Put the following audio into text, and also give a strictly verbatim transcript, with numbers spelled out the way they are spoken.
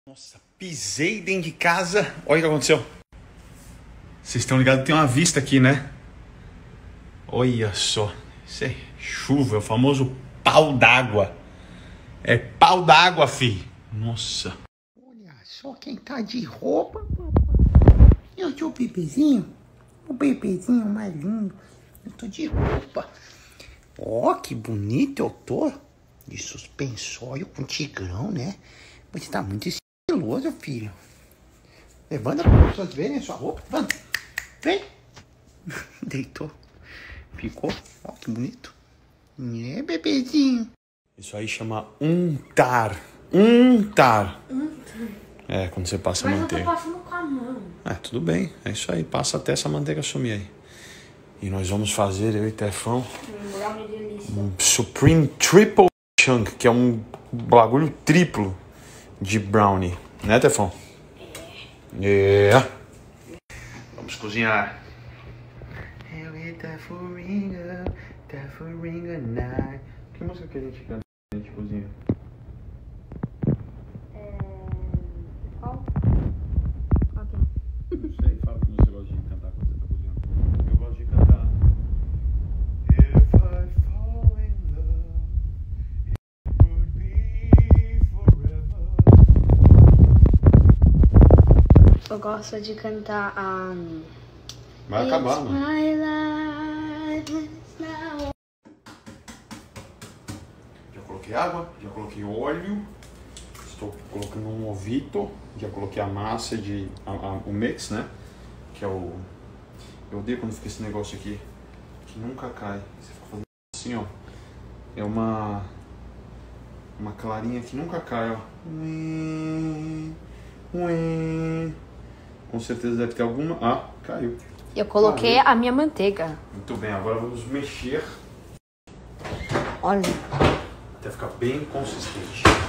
Nossa, pisei dentro de casa. Olha o que aconteceu. Vocês estão ligados que tem uma vista aqui, né? Olha só. Isso é chuva, é o famoso pau d'água. É pau d'água, fi. Nossa. Olha só quem tá de roupa, papai. Eu sou o bebezinho. O bebezinho mais lindo. Eu tô de roupa. Ó, que bonito eu tô. De suspensório com tigrão, né? Você tá muito estiloso, filho. Levanta para as pessoas verem a sua roupa. Levanta. Vem. Deitou. Ficou. Ó, que bonito. É, bebezinho. Isso aí chama untar. Untar. Untar. É, quando você passa Mas a manteiga. Mas eu tô passando com a mão. É, tudo bem. É isso aí. Passa até essa manteiga sumir aí. E nós vamos fazer, eu e Tefão, Um brownie delícia. um Supreme Triple Chunk, que é um bagulho triplo de brownie. Né, Tefão? É. É. Vamos cozinhar. Eu e Tefuringa, Tefuringa Night. Que música que a gente canta quando a gente cozinha? É... Qual? Qual que é? Não sei, fala que você gosta de cantar quando você tá cozinhando. Eu gosto de cantar. If I fall in love, it would be forever. Eu gosto de cantar a... Um... Vai acabar, mano. My life is now. Já coloquei água, já coloquei óleo. Estou colocando um ovito. Já coloquei a massa de... A, a, o mix, né? Que é o... Eu odeio quando fica esse negócio aqui. Que nunca cai. Você fica fazendo assim, ó. É uma... Uma clarinha que nunca cai, ó. Ui, ui. Com certeza deve ter alguma... Ah, caiu. Eu coloquei Valeu. a minha manteiga. Muito bem, agora vamos mexer Olha. até ficar bem consistente.